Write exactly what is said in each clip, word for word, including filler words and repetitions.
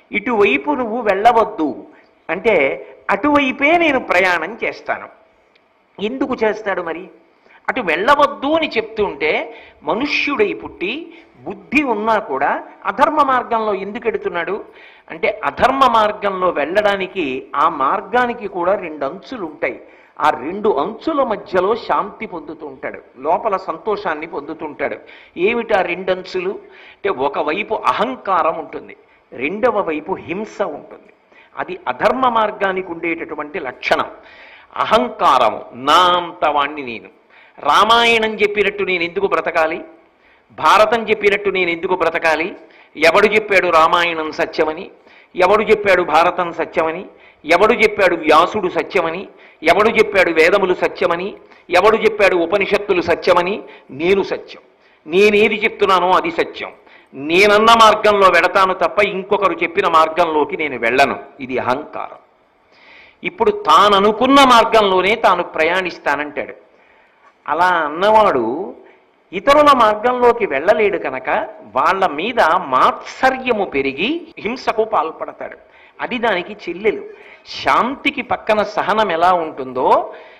ఇటువైపు నువ్వు వెళ్ళవద్దు అంటే అటువైపే నేను ప్రయాణం చేస్తాను. ఎందుకు చేస్తాడు మరి? అటు వెళ్ళవద్దు అని చెప్తుంటే మనుష్యుడై పుట్టి బుద్ధి ఉన్నా కూడా అధర్మ మార్గంలో ఎందుకు ఎడుతున్నాడు అంటే అధర్మ మార్గంలో వెళ్ళడానికి ఆ మార్గానికి కూడా రెండు అంచులు ఉంటాయి. ఆ రెండు అంచుల మధ్యలో శాంతి పొందుతూ ఉంటాడు, లోపల సంతోషాన్ని పొందుతుంటాడు. ఏమిటా రెండు అంచులు అంటే ఒకవైపు అహంకారం ఉంటుంది, రెండవ వైపు హింస ఉంటుంది. అది అధర్మ మార్గానికి ఉండేటటువంటి లక్షణం. అహంకారము, నా అంత వాణ్ణి నేను, రామాయణం చెప్పినట్టు నేను ఎందుకు బ్రతకాలి, భారతం చెప్పినట్టు నేను ఎందుకు బ్రతకాలి, ఎవడు చెప్పాడు రామాయణం సత్యమని, ఎవడు చెప్పాడు భారతం సత్యమని, ఎవడు చెప్పాడు వ్యాసుడు సత్యమని, ఎవడు చెప్పాడు వేదములు సత్యమని, ఎవడు చెప్పాడు ఉపనిషత్తులు సత్యమని, నేను సత్యం, నేనేది చెప్తున్నానో అది సత్యం, నేనన్న మార్గంలో వెడతాను తప్ప ఇంకొకరు చెప్పిన మార్గంలోకి నేను వెళ్ళను. ఇది అహంకారం. ఇప్పుడు తాను అనుకున్న మార్గంలోనే తాను ప్రయాణిస్తానంటాడు. అలా అన్నవాడు ఇతరుల మార్గంలోకి వెళ్ళలేడు కనుక వాళ్ళ మీద మాత్సర్యము పెరిగి హింసకు పాల్పడతాడు. అది దానికి చెల్లెలు. శాంతికి పక్కన సహనం ఎలా ఉంటుందో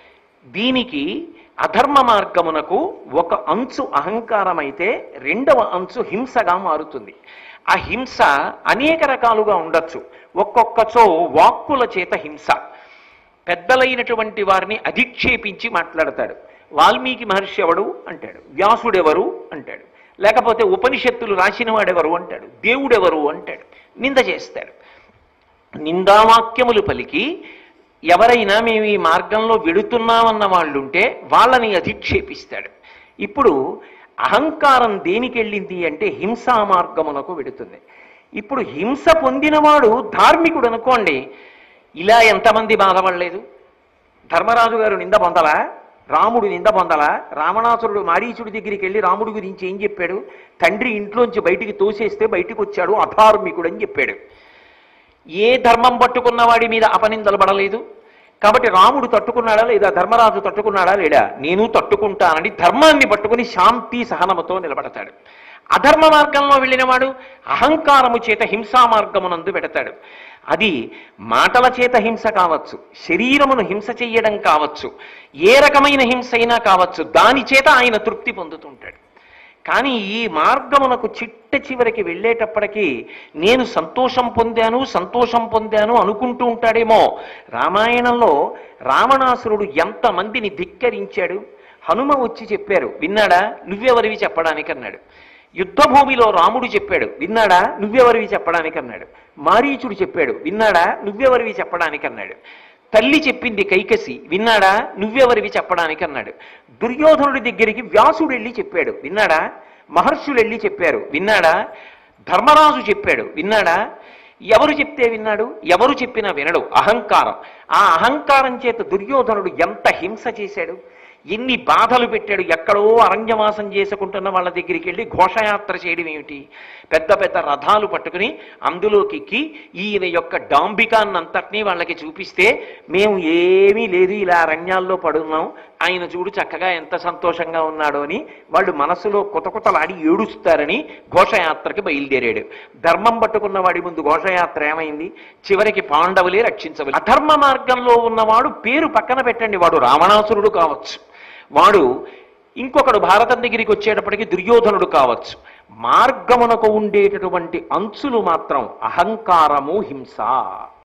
దీనికి అధర్మ మార్గమునకు ఒక అంచు అహంకారం అయితే రెండవ అంచు హింసగా మారుతుంది. ఆ హింస అనేక రకాలుగా ఉండొచ్చు. ఒక్కొక్కచో వాక్కుల చేత హింస, పెద్దలైనటువంటి వారిని అధిక్షేపించి మాట్లాడతాడు. వాల్మీకి మహర్షి ఎవడు అంటాడు, వ్యాసుడెవరు అంటాడు, లేకపోతే ఉపనిషత్తులు రాసిన వాడెవరు అంటాడు, దేవుడెవరు అంటాడు, నింద చేస్తాడు. నిందావాక్యములు పలికి ఎవరైనా మేము ఈ మార్గంలో వెడుతున్నామన్న వాళ్ళుంటే వాళ్ళని అధిక్షేపిస్తాడు. ఇప్పుడు అహంకారం దేనికి వెళ్ళింది అంటే హింసా మార్గమునకు వెడుతుంది. ఇప్పుడు హింస పొందినవాడు ధార్మికుడు అనుకోండి, ఇలా ఎంతమంది బాధపడలేదు? ధర్మరాజు గారు నింద పొందలా, రాముడు నింద పొందలా? రావణాసురుడు మారీచుడి దగ్గరికి వెళ్ళి రాముడి గురించి ఏం చెప్పాడు? తండ్రి ఇంట్లోంచి బయటికి తోసేస్తే బయటికి వచ్చాడు, అధార్మికుడు అని చెప్పాడు. ఏ ధర్మం పట్టుకున్న వాడి మీద అపనిందలు పడలేదు. కాబట్టి రాముడు తట్టుకున్నాడా లేదా, ధర్మరాజు తట్టుకున్నాడా లేడా, నేను తట్టుకుంటానని ధర్మాన్ని పట్టుకుని శాంతి సహనముతో నిలబడతాడు. అధర్మ మార్గంలో వెళ్ళినవాడు అహంకారము చేత హింసా మార్గమునందు పెడతాడు. అది మాటల చేత హింస కావచ్చు, శరీరమును హింస చెయ్యడం కావచ్చు, ఏ రకమైన హింస అయినా కావచ్చు, దాని చేత ఆయన తృప్తి పొందుతుంటాడు. కానీ ఈ మార్గమునకు చిట్ట చివరికి వెళ్ళేటప్పటికీ నేను సంతోషం పొందాను సంతోషం పొందాను అనుకుంటూ ఉంటాడేమో. రామాయణంలో రావణాసురుడు ఎంతమందిని ధిక్కరించాడు. హనుమ వచ్చి చెప్పారు, విన్నాడా? నువ్వెవరివి చెప్పడానికి అన్నాడు. యుద్ధభూమిలో రాముడు చెప్పాడు, విన్నాడా? నువ్వెవరివి చెప్పడానికి అన్నాడు. మారీచుడు చెప్పాడు, విన్నాడా? నువ్వెవరివి చెప్పడానికి అన్నాడు. తల్లి చెప్పింది కైకసి, విన్నాడా? నువ్వెవరివి చెప్పడానికి అన్నాడు. దుర్యోధనుడి దగ్గరికి వ్యాసుడు వెళ్ళి చెప్పాడు, విన్నాడా? మహర్షులు వెళ్ళి చెప్పారు, విన్నాడా? ధర్మరాజు చెప్పాడు, విన్నాడా? ఎవరు చెప్తే విన్నాడు? ఎవరు చెప్పినా వినడు. అహంకారం. ఆ అహంకారం చేత దుర్యోధనుడు ఎంత హింస చేశాడు, ఎన్ని బాధలు పెట్టాడు. ఎక్కడో అరణ్యవాసం చేసుకుంటున్న వాళ్ళ దగ్గరికి వెళ్ళి ఘోషయాత్ర చేయడం ఏమిటి? పెద్ద పెద్ద రథాలు పట్టుకుని అందులోకి ఎక్కి ఈయన యొక్క డాంబికాన్నంతటినీ వాళ్ళకి చూపిస్తే మేము ఏమీ లేదు, ఇలా అరణ్యాల్లో పడున్నాం, ఆయన చూడు చక్కగా ఎంత సంతోషంగా ఉన్నాడో అని వాళ్ళు మనసులో కొతకొతలాడి ఏడుస్తారని ఘోషయాత్రకి బయలుదేరాడు. ధర్మం పట్టుకున్న వాడి ముందు ఘోషయాత్ర ఏమైంది? చివరికి పాండవులే రక్షించవాలి. అధర్మ మార్గంలో ఉన్నవాడు పేరు పక్కన పెట్టండి, వాడు రావణాసురుడు కావచ్చు, వాడు ఇంకొకడు భారతం దగ్గరికి వచ్చేటప్పటికి దుర్యోధనుడు కావచ్చు. మార్గమునకు ఉండేటటువంటి అంచులు మాత్రం అహంకారము, హింస.